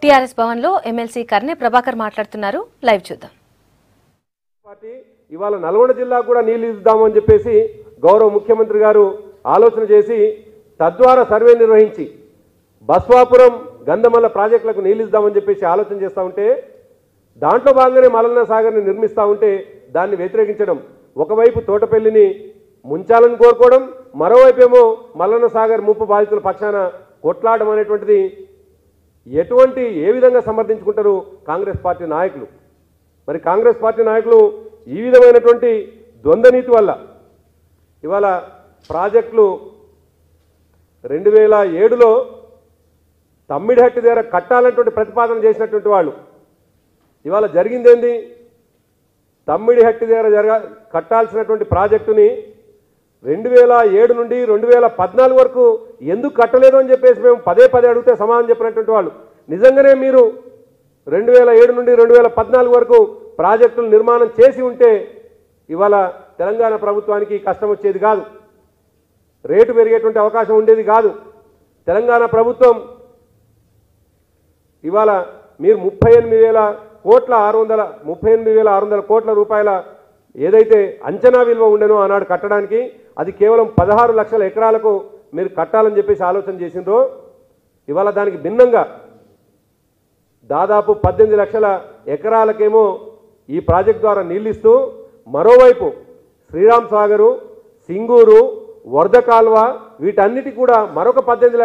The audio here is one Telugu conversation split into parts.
టీఆర్ఎస్ భవన్లో ఎమ్మెల్సీ కర్నె ప్రభాకర్ మాట్లాడుతున్నారు. లైవ్ చూద్దాం. పార్టీ ఇవాళ నల్గొండ జిల్లాకు కూడా నీళ్లు ఇద్దామని చెప్పేసి గౌరవ ముఖ్యమంత్రి గారు ఆలోచన చేసి తద్వారా సర్వే నిర్వహించి బస్వాపురం గంధమల్ల ప్రాజెక్టులకు నీళ్లు ఇద్దామని చెప్పేసి ఆలోచన చేస్తూ ఉంటే దాంట్లో భాగంగానే మల్లన్న సాగర్ని నిర్మిస్తూ ఉంటే దాన్ని వ్యతిరేకించడం, ఒకవైపు తోటపల్లిని ముంచాలని కోరుకోవడం, మరోవైపు ఏమో మల్లన్న సాగర్ ముప్పు బాధితుల పక్షాన కొట్లాడడం అనేటువంటిది ఏ విధంగా సమర్థించుకుంటారు కాంగ్రెస్ పార్టీ నాయకులు? మరి కాంగ్రెస్ పార్టీ నాయకులు ఈ విధమైనటువంటి ద్వంద్వనీతి వల్ల ఇవాళ ప్రాజెక్టులు 2007లో తమ్మిడిహట్టి దగ్గర కట్టాలన్నటువంటి ప్రతిపాదన చేసినటువంటి వాళ్ళు ఇవాళ జరిగిందేంది? తమ్మిడిహట్టి దగ్గర కట్టాల్సినటువంటి ప్రాజెక్టుని 2007 నుండి 2014 వరకు ఎందుకు కట్టలేదు అని చెప్పేసి మేము పదే అడిగితే సమాధానం చెప్పినటువంటి వాళ్ళు, నిజంగానే మీరు 2007 నుండి 2014 వరకు ప్రాజెక్టులు నిర్మాణం చేసి ఉంటే ఇవాళ తెలంగాణ ప్రభుత్వానికి కష్టం వచ్చేది కాదు, రేటు పెరిగేటువంటి అవకాశం ఉండేది కాదు. తెలంగాణ ప్రభుత్వం ఇవాళ మీరు 38,600 కోట్ల రూపాయల ఏదైతే అంచనా విలువ ఉండేనో ఆనాడు కట్టడానికి, అది కేవలం 16 లక్షల ఎకరాలకు మీరు కట్టాలని చెప్పేసి ఆలోచన చేసిండ్రో, ఇవాళ దానికి భిన్నంగా దాదాపు 18 లక్షల ఎకరాలకేమో ఈ ప్రాజెక్ట్ ద్వారా నీళ్ళిస్తూ, మరోవైపు శ్రీరామ్ సాగరు, సింగూరు, వరద కాల్వ వీటన్నిటి కూడా మరొక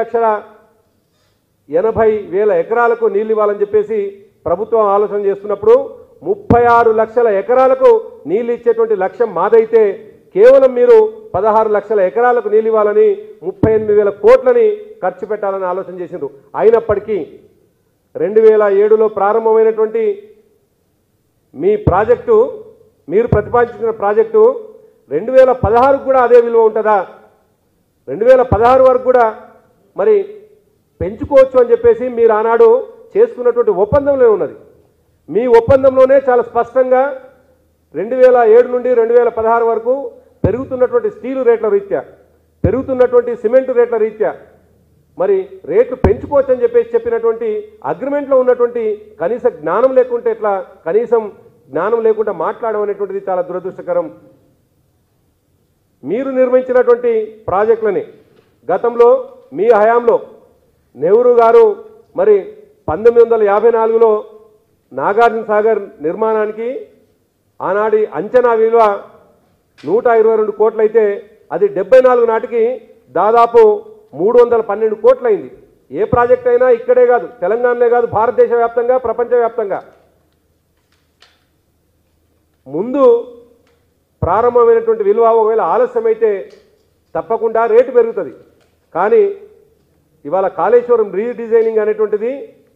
18,80,000 ఎకరాలకు నీళ్ళు ఇవ్వాలని చెప్పేసి ప్రభుత్వం ఆలోచన చేస్తున్నప్పుడు 36 లక్షల ఎకరాలకు నీళ్ళు ఇచ్చేటువంటి లక్ష్యం మాదైతే కేవలం మీరు 16 లక్షల ఎకరాలకు నీళ్ళు ఇవ్వాలని 38,000 కోట్లని ఖర్చు పెట్టాలని ఆలోచన చేసిండ్రు. అయినప్పటికీ 2007లో ప్రారంభమైనటువంటి మీ ప్రాజెక్టు, మీరు ప్రతిపాదించిన ప్రాజెక్టు 2016కు కూడా అదే విలువ ఉంటుందా? 2016 వరకు కూడా మరి పెంచుకోవచ్చు అని చెప్పేసి మీరు ఆనాడు చేసుకున్నటువంటి ఒప్పందంలో ఉన్నది. మీ ఒప్పందంలోనే చాలా స్పష్టంగా 2007 నుండి 2016 వరకు పెరుగుతున్నటువంటి స్టీలు రేట్ల రీత్యా, పెరుగుతున్నటువంటి సిమెంటు రేట్ల రీత్యా మరి రేట్లు పెంచుకోవచ్చు అని చెప్పేసి చెప్పినటువంటి అగ్రిమెంట్లో ఉన్నటువంటి కనీస జ్ఞానం లేకుంటే ఎట్లా, కనీసం జ్ఞానం లేకుండా మాట్లాడడం అనేటువంటిది చాలా దురదృష్టకరం. మీరు నిర్మించినటువంటి ప్రాజెక్టులని గతంలో మీ హయాంలో నెహ్రూ గారు మరి 1954లో నాగార్జున సాగర్ నిర్మాణానికి ఆనాడి అంచనా విలువ 122 కోట్లయితే అది 74 నాటికి దాదాపు 312 కోట్లయింది. ఏ ప్రాజెక్ట్ అయినా ఇక్కడే కాదు, తెలంగాణలో కాదు, భారతదేశ వ్యాప్తంగా, ప్రపంచవ్యాప్తంగా ముందు ప్రారంభమైనటువంటి విలువ ఒకవేళ ఆలస్యమైతే తప్పకుండా రేటు పెరుగుతుంది. కానీ ఇవాళ కాళేశ్వరం రీడిజైనింగ్ అనేటువంటిది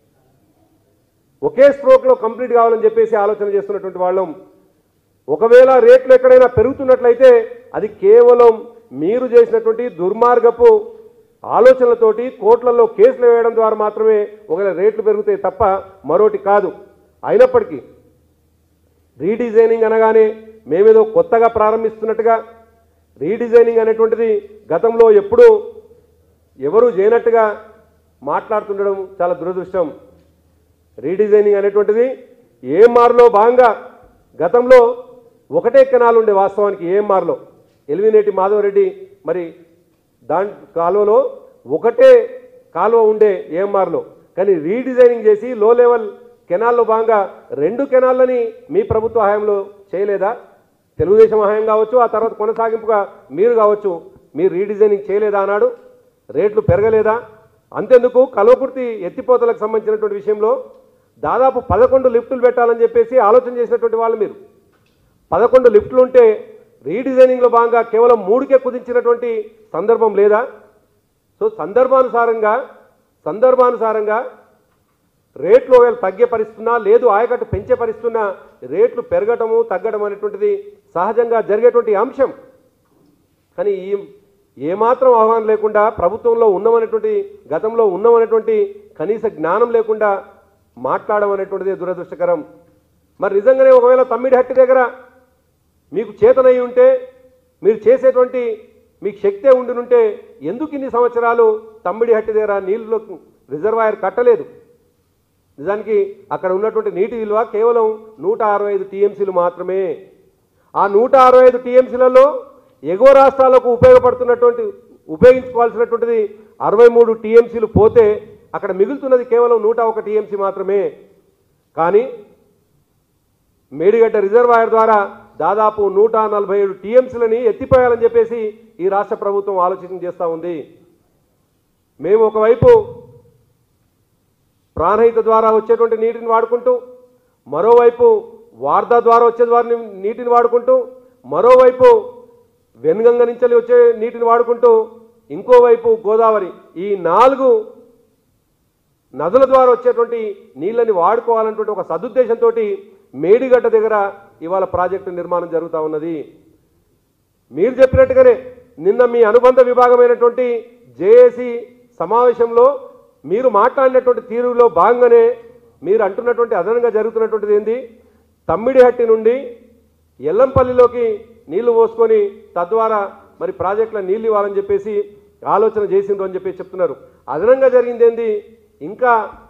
ఒకే స్ట్రోక్లో కంప్లీట్ కావాలని చెప్పేసి ఆలోచన చేస్తున్నటువంటి వాళ్ళం. ఒకవేళ రేట్లు ఎక్కడైనా పెరుగుతున్నట్లయితే అది కేవలం మీరు చేసినటువంటి దుర్మార్గపు ఆలోచనలతోటి కోట్లలో కేసులు వేయడం ద్వారా మాత్రమే ఒకవేళ రేట్లు పెరుగుతాయి తప్ప మరోటి కాదు. అయినప్పటికీ రీడిజైనింగ్ అనగానే మేమేదో కొత్తగా ప్రారంభిస్తున్నట్టుగా, రీడిజైనింగ్ అనేటువంటిది గతంలో ఎప్పుడూ ఎవరూ చేయనట్టుగా మాట్లాడుతుండడం చాలా దురదృష్టం. రీడిజైనింగ్ అనేటువంటిది ఏఎంఆర్లో భాగంగా గతంలో ఒకటే కెనాల్ ఉండే, వాస్తవానికి ఏఎంఆర్లో ఎలివినేటి మాధవరెడ్డి మరి దాని కాలువలో ఒకటే కాలువ ఉండే ఏఎంఆర్లో, కానీ రీడిజైనింగ్ చేసి లో లెవెల్ కెనాల్లో భాగంగా 2 కెనాళ్ళని మీ ప్రభుత్వ హయాంలో చేయలేదా? తెలుగుదేశం హయాం కావచ్చు, ఆ తర్వాత కొనసాగింపుగా మీరు కావచ్చు, మీరు రీడిజైనింగ్ చేయలేదా? అన్నాడు. రేట్లు పెరగలేదా? అంతెందుకు కల్వకుర్తి ఎత్తిపోతలకు సంబంధించినటువంటి విషయంలో దాదాపు 11 లిఫ్టులు పెట్టాలని చెప్పేసి ఆలోచన చేసినటువంటి వాళ్ళు మీరు. 11 లిఫ్టులు ఉంటే రీడిజైనింగ్లో భాగంగా కేవలం 3కే కుదించినటువంటి సందర్భం లేదా? సో సందర్భానుసారంగా రేట్లు ఒకవేళ తగ్గే పరిస్థితున్నా, లేదు ఆయకట్టు పెంచే పరిస్థితున్నా రేట్లు పెరగటము తగ్గడం అనేటువంటిది సహజంగా జరిగేటువంటి అంశం. కానీ ఏమాత్రం అవగాహన లేకుండా ప్రభుత్వంలో ఉన్నామనేటువంటి, గతంలో ఉన్నామనేటువంటి కనీస జ్ఞానం లేకుండా మాట్లాడడం అనేటువంటిది దురదృష్టకరం. మరి నిజంగానే ఒకవేళ తమ్మిడిహట్టి దగ్గర మీకు చేతనై ఉంటే, మీరు చేసేటువంటి మీకు శక్తే ఉండినుంటే ఎందుకు ఇన్ని సంవత్సరాలు తమ్మిడిహట్టి దగ్గర నీళ్ళకు రిజర్వాయర్ కట్టలేదు? నిజానికి అక్కడ ఉన్నటువంటి నీటి విలువ కేవలం 165 టీఎంసీలు మాత్రమే. ఆ 165 టీఎంసీలలో ఎగువ రాష్ట్రాలకు ఉపయోగించుకోవాల్సినటువంటిది 63 టీఎంసీలు పోతే అక్కడ మిగులుతున్నది కేవలం 101 టీఎంసీ మాత్రమే. కానీ మేడిగడ్డ రిజర్వాయర్ ద్వారా దాదాపు 147 టీఎంసీలని ఎత్తిపోయాలని చెప్పేసి ఈ రాష్ట్ర ప్రభుత్వం ఆలోచన చేస్తూ ఉంది. మేము ఒకవైపు ప్రాణహిత ద్వారా వచ్చేటువంటి నీటిని వాడుకుంటూ, మరోవైపు వార్దా ద్వారా వచ్చే నీటిని వాడుకుంటూ, మరోవైపు వెనుగంగ నుంచి వచ్చే నీటిని వాడుకుంటూ, ఇంకోవైపు గోదావరి, ఈ 4 నదుల ద్వారా వచ్చేటువంటి నీళ్ళని వాడుకోవాలన్నటువంటి ఒక సదుద్దేశంతో మేడిగడ్డ దగ్గర ఇవాళ ప్రాజెక్టు నిర్మాణం జరుగుతూ ఉన్నది. మీరు చెప్పినట్టుగానే నిన్న మీ అనుబంధ విభాగమైనటువంటి జేఏసీ సమావేశంలో మీరు మాట్లాడినటువంటి తీరులో భాగంగానే మీరు అంటున్నటువంటి అదనంగా జరుగుతున్నటువంటిది ఏంది, తమ్మిడిహట్టి నుండి ఎల్లంపల్లిలోకి నీళ్లు పోసుకొని తద్వారా మరి ప్రాజెక్టుల నీళ్ళు ఇవ్వాలని చెప్పేసి ఆలోచన చేసిండ్రు అని చెప్పేసి చెప్తున్నారు. అదనంగా జరిగింది ఏంది, ఇంకా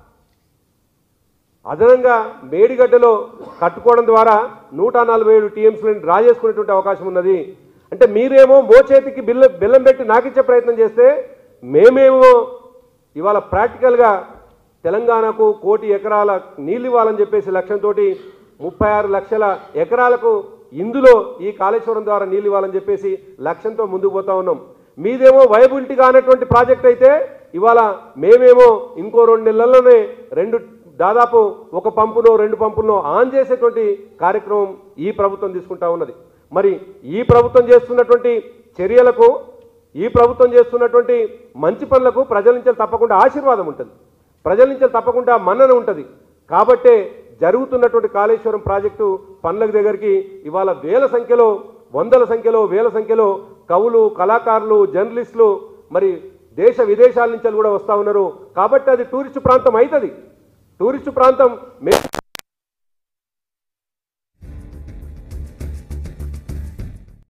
అదనంగా మేడిగడ్డలో కట్టుకోవడం ద్వారా 147 టీఎంసీలను డ్రా చేసుకునేటువంటి అవకాశం ఉన్నది. అంటే మీరేమో మోచేతికి బెల్లం పెట్టి నాకిచ్చే ప్రయత్నం చేస్తే మేమేమో ఇవాళ ప్రాక్టికల్గా తెలంగాణకు 1 కోటి ఎకరాల నీళ్ళు ఇవ్వాలని చెప్పేసి లక్ష్యంతో 36 లక్షల ఎకరాలకు ఇందులో ఈ కాళేశ్వరం ద్వారా నీళ్ళు ఇవ్వాలని చెప్పేసి లక్ష్యంతో ముందుకు పోతా ఉన్నాం. మీదేమో వైబిలిటీ కానటువంటి ప్రాజెక్ట్ అయితే ఇవాళ మేమేమో ఇంకో 2 నెలల్లోనే దాదాపు 1 పంపునో 2 పంపులను ఆన్ చేసేటువంటి కార్యక్రమం ఈ ప్రభుత్వం తీసుకుంటా ఉన్నది. మరి ఈ ప్రభుత్వం చేస్తున్నటువంటి చర్యలకు, ఈ ప్రభుత్వం చేస్తున్నటువంటి మంచి పనులకు ప్రజల నుంచి తప్పకుండా ఆశీర్వాదం ఉంటుంది, ప్రజల నుంచి తప్పకుండా మన్నన ఉంటుంది. కాబట్టే జరుగుతున్నటువంటి కాళేశ్వరం ప్రాజెక్టు పనుల దగ్గరికి ఇవాళ వేల సంఖ్యలో, వందల సంఖ్యలో, వేల సంఖ్యలో కవులు, కళాకారులు, జర్నలిస్టులు మరి దేశ విదేశాల నుంచి కూడా వస్తూ ఉన్నారు. కాబట్టి అది టూరిస్టు ప్రాంతం అవుతుంది. టూరిస్టు ప్రాంతం